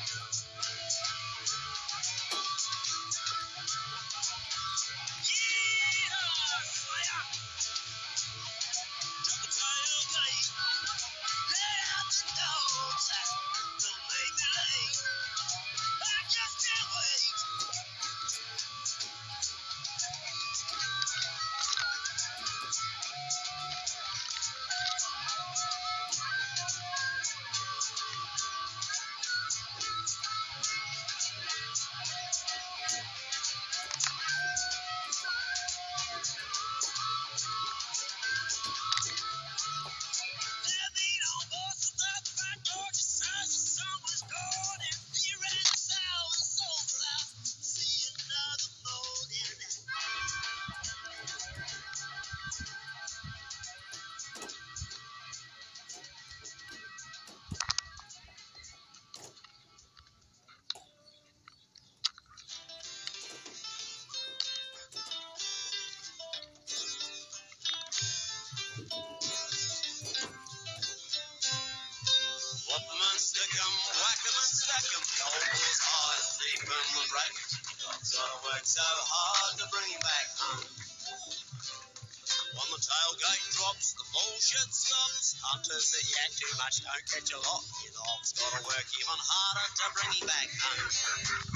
Gotta work so hard to bring him back home. When the tailgate drops, the bullshit stops. Hunters that yak too much don't catch a lot. Your dog's gotta work even harder to bring him back home.